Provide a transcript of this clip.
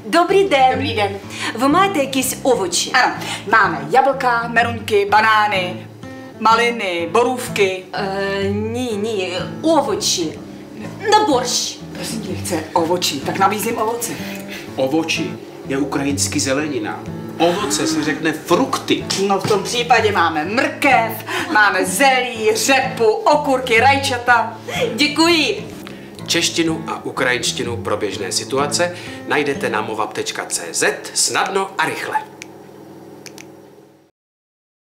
Dobrý den. Dobrý den. Ви маєте якісь овочі? Ano, máme jablka, meruňky, banány, maliny, borůvky. Ні, овочі. На борщ. Prosím tě, chce ovočí, tak nabízím ovoce. Ovoči je ukrajinsky zelenina. Ovoce se řekne frukty. No v tom případě máme mrkev, máme zelí, řepu, okurky, rajčata. Děkuji. Češtinu a ukrajinštinu pro běžné situace najdete na movab.cz snadno a rychle.